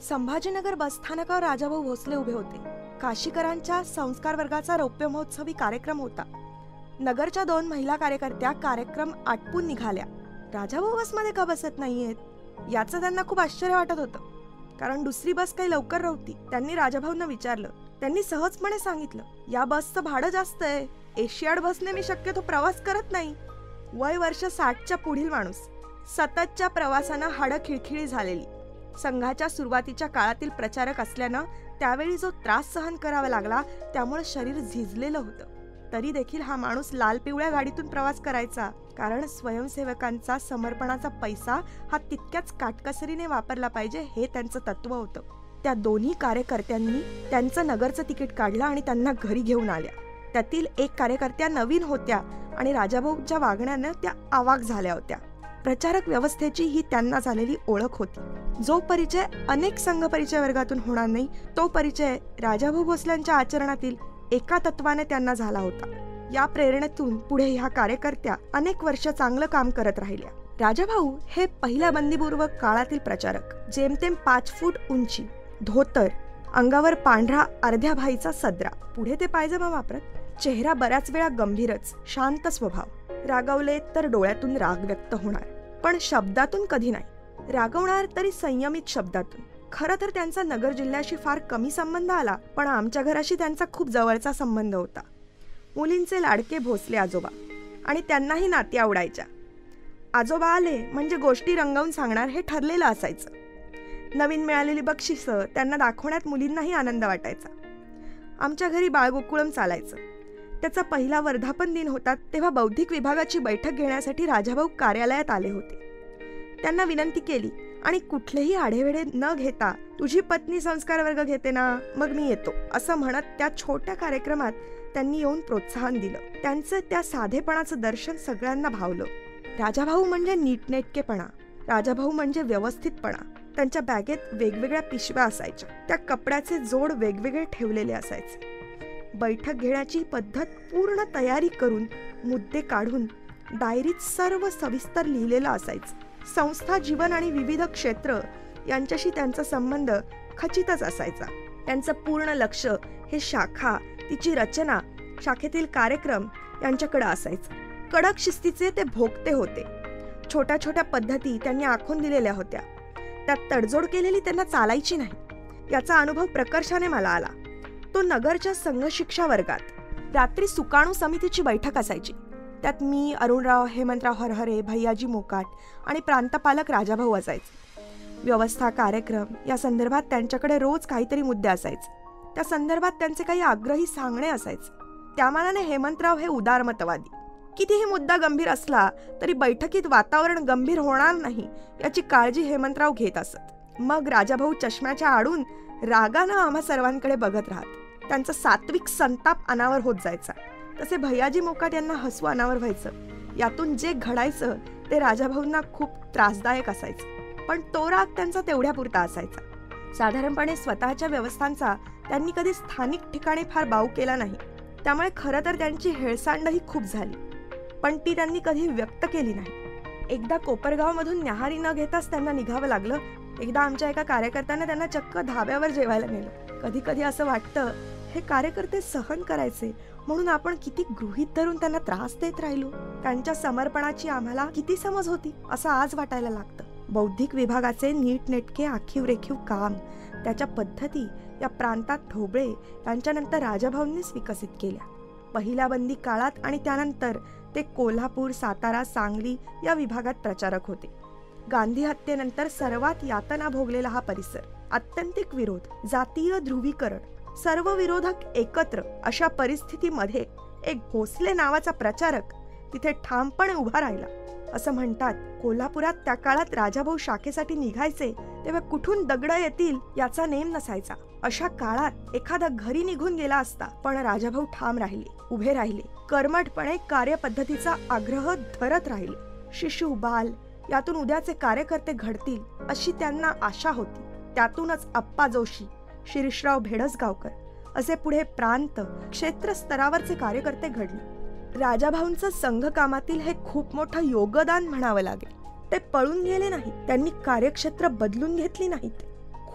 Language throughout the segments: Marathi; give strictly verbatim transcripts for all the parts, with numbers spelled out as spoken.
संभाजीनगर बसस्थानकावर राजाभाऊ भोसले उभे होते. काशीकरांच्या संस्कार वर्गाचा रौप्य महोत्सवी कार्यक्रम होता. नगरच्या दोन महिला कार्यकर्त्या कार्यक्रम आटपून निघाल्या. राजाभाऊ बसमध्ये का बसत नाहीयेत याचं त्यांना खूप आश्चर्य वाटत होतं, कारण दुसरी बस काही लवकर नव्हती. त्यांनी राजाभाऊंना विचारलं. त्यांनी सहजपणे सांगितलं, या बसचं भाडं जास्त आहे. एशियाड बसने मी शक्यतो प्रवास करत नाही. वय वर्ष साठच्या पुढील माणूस, सततच्या प्रवासानं हाडं खिळखिळी झालेली, संघाच्या सुरुवातीच्या काळातील प्रचारक असल्यानं त्यावेळी जो त्रास सहन करावा लागला त्यामुळे शरीर झिजलेलं होतं. तरी देखील हा माणूस लाल पिवळ्या गाडीतून प्रवास करायचा, कारण स्वयंसेवकांचा समर्पणाचा पैसा हा तितक्याच काटकसरीने वापरला पाहिजे हे त्यांचं तत्व होतं. त्या दोन्ही कार्यकर्त्यांनी त्यांचं नगरचं तिकीट काढलं आणि त्यांना घरी घेऊन आल्या. त्यातील एक कार्यकर्त्या नवीन होत्या आणि राजाभाऊंच्या वागण्यानं त्या अवाक झाल्या होत्या. प्रचारक व्यवस्थेची ही त्यांना झालेली ओळख होती. जो परिचय अनेक संघ परिचय वर्गातून होणार नाही, तो परिचय राजाभाऊ भोसल्यांच्या आचरणातील एका तत्वाने त्यांना झाला होता. या प्रेरणेतून पुढे ह्या कार्यकर्त्या अनेक वर्ष चांगलं काम करत राहिल्या. राजाभाऊ हे पहिल्या बंदीपूर्व काळातील प्रचारक. जेमतेम पाच फूट उंची, धोतर, अंगावर पांढरा अर्ध्या भाईचा सदरा, पुढे ते पायजमा वापरत. चेहरा बऱ्याच वेळा गंभीरच, शांत स्वभाव. रागावले तर डोळ्यातून राग व्यक्त होणार, पण शब्दातून कधी नाही. रागवणार तरी संयमित शब्दातून. खरं तर त्यांचा नगर जिल्ह्याशी फार कमी संबंध आला, पण आमच्या घराशी त्यांचा खूप जवळचा संबंध होता. मुलींचे लाडके भोसले आजोबा, आणि त्यांनाही नाती आवडायच्या. आजोबा आले म्हणजे गोष्टी रंगवून सांगणार हे ठरलेलं असायचं. नवीन मिळालेली बक्षिसं त्यांना दाखवण्यात मुलींनाही आनंद वाटायचा. आमच्या घरी बाळगोकुळम चालायचं. त्याचा पहिला वर्धापन दिन होता तेव्हा बौद्धिक विभागाची बैठक घेण्यासाठी राजाभाऊ कार्यालयात आले होते. त्यांना विनंती केली आणि कुठलेही आढेवेढे न घेता, तुझी पत्नी संस्कार वर्ग घेते ना, मग मी येतो, असं म्हणत त्या छोट्या कार्यक्रमात त्यांनी येऊन प्रोत्साहन दिलं. त्यांचं त्या साधेपणाचं दर्शन सगळ्यांना भावलं. राजाभाऊ म्हणजे नीटनेटकेपणा, राजाभाऊ म्हणजे व्यवस्थितपणा. त्यांच्या बॅगेत वेगवेगळ्या पिशव्या असायच्या, त्या कपड्याचे जोड वेगवेगळे ठेवलेले असायचे. बैठक घेण्याची पद्धत पूर्ण तयारी करून, मुद्दे काढून डायरीत सर्व सविस्तर लिहिलेलं असायचं. संस्था जीवन आणि विविध क्षेत्र यांच्याशी त्यांचा संबंध खचितच असायचा. त्यांचं पूर्ण लक्ष हे शाखा, तिची रचना, शाखेतील कार्यक्रम यांच्याकडे असायचं. कडक शिस्तीचे ते भोगते होते. छोट्या छोट्या पद्धती त्यांनी आखून दिलेल्या होत्या. त्यात तडजोड केलेली त्यांना चालायची नाही. याचा अनुभव प्रकर्षाने मला आला तो नगरच्या संघ शिक्षा वर्गात. रात्री सुकाणू समितीची बैठक असायची. त्यात मी, अरुणराव, हेमंतराव हरहरे, भैयाजी मोकाट आणि प्रांतपालक राजाभाऊ असायचे. व्यवस्था, कार्यक्रम या संदर्भात त्यांच्याकडे रोज काहीतरी मुद्दे असायचे. त्या संदर्भात त्यांचे काही आग्रही सांगणे असायचे. त्यामानाने हेमंतराव हे उदारमतवादी. कितीही मुद्दा गंभीर असला तरी बैठकीत वातावरण गंभीर होणार नाही याची काळजी हेमंतराव घेत असत. मग राजाभाऊ चष्म्याच्या आडून रागानं आम्हा सर्वांकडे बघत राहत. त्यांचा सात्विक संताप अनावर होत जायचा. तसे भैयाजी मोकाट यांना हसू अनावर व्हायचं. यातून जे घडायचं ते राजाभाऊंना खूप त्रासदायक असायचं, पण तो राग त्यांचा तेवढ्यापुरता असायचा. साधारणपणे स्वतःच्या व्यवस्थांचा त्यांनी कधी स्थानिक ठिकाणी फार बाऊ केला नाही. त्यामुळे खरं तर त्यांची हेळसांडही खूप झाली, पण ती त्यांनी कधी व्यक्त केली नाही. एकदा कोपरगाव मधून न्याहारी न घेताच त्यांना निघावं लागलं. एकदा आमच्या एका कार्यकर्त्याने त्यांना चक्क धाब्यावर जेवायला नेलं. कधी कधी असं वाटतं, हे कार्यकर्ते सहन करायचे म्हणून आपण किती गृहीत धरून त्यांना त्रास देत राहिलो. त्यांच्या समर्पणाची आम्हाला किती समज होती असं आज वाटायला लागतं. बौद्धिक विभागाचे नीटनेटके आखीव रेखीव काम, त्याच्या पद्धती या प्रांतात ढोबळे यांच्यानंतर राजाभाऊंनीच विकसित केल्या. पहिल्या बंदी काळात आणि त्यानंतर ते कोल्हापूर, सातारा, सांगली या विभागात प्रचारक होते. गांधी हत्येनंतर सर्वात यातना भोगलेला हा परिसर. आत्यंतिक विरोध, जातीय ध्रुवीकरण, सर्व विरोधक एकत्र अशा परिस्थितीमध्ये एक भोसले नावाचा प्रचारक तिथे ठामपणे उभा राहिला. असं म्हणतात, कोल्हापुरात त्या काळात राजाभाऊ शाखेसाठी निघायचे तेव्हा कुठून दगड येतील याचा नेम नसायचा. अशा काळात एखादा घरी निघून गेला असता, पण राजाभाऊ ठाम राहिले, उभे राहिले, कर्मठपणे कार्यपद्धतीचा आग्रह धरत राहिले. शिशु, बाल यातून उद्याचे कार्यकर्ते घडतील अशी त्यांना आशा होती. त्यातूनच अप्पा जोशी, शिरीषराव भेडसगावकर असे पुढे प्रांत, क्षेत्र स्तरावरचे कार्यकर्ते घडले. राजाभाऊंचं संघ कामातील हे खूप मोठं योगदान म्हणावं लागेल. ते पळून गेले नाहीत, त्यांनी कार्यक्षेत्र बदलून घेतली नाहीत.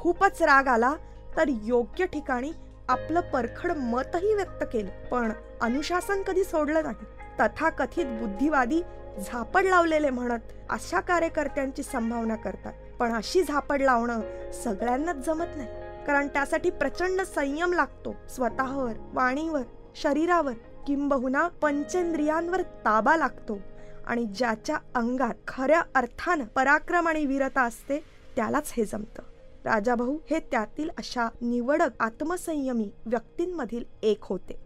खूपच राग आला तर योग्य ठिकाणी आपलं परखड मतही व्यक्त केलं, पण अनुशासन कधी सोडलं नाही. तथाकथित बुद्धिवादी झापड लावलेले म्हणत अशा कार्यकर्त्यांची संभावना करतात, पण अशी झापड लावणं सगळ्यांनाच जमत नाही, कारण त्यासाठी प्रचंड संयम लागतो. स्वतःवर, वाणीवर, शरीरावर, किंबहुना पंचेंद्रियांवर ताबा लागतो. आणि ज्याच्या अंगात खऱ्या अर्थानं पराक्रम आणि वीरता असते त्यालाच हे जमतं. राजाभाऊ हे त्यातील अशा निवडक आत्मसंयमी व्यक्तींमधील एक होते.